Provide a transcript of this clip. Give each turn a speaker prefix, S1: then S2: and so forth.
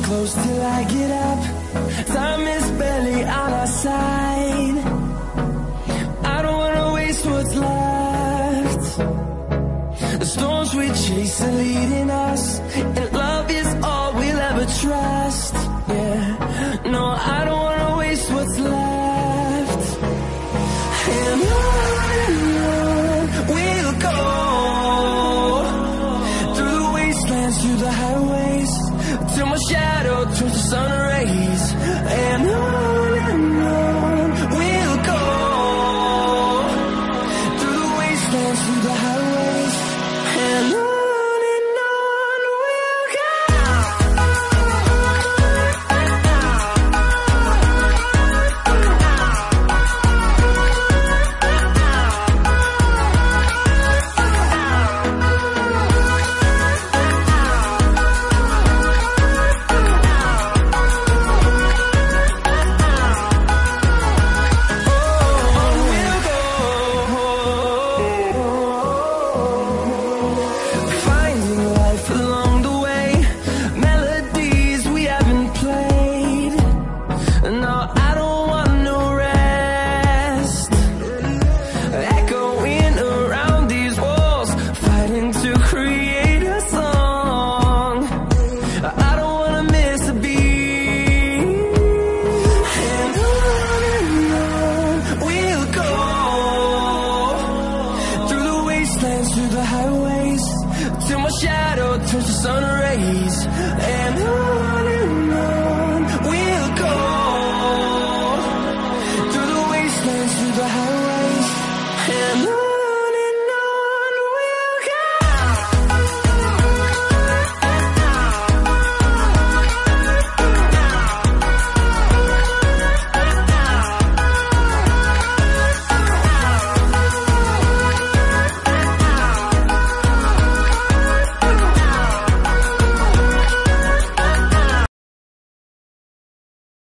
S1: close till I get up. Time is barely on our side. I don't wanna waste what's left. The storms we chase are leading us, and love is all we'll ever trust. Yeah, no, I don't wanna waste what's left. And on we'll go, through the wastelands, through the highways, till my shadow turns to sun rays. And on we'll go, through the wastelands, through the highways, and on we'll go. Through the highways, till my shadow turns to sun rays.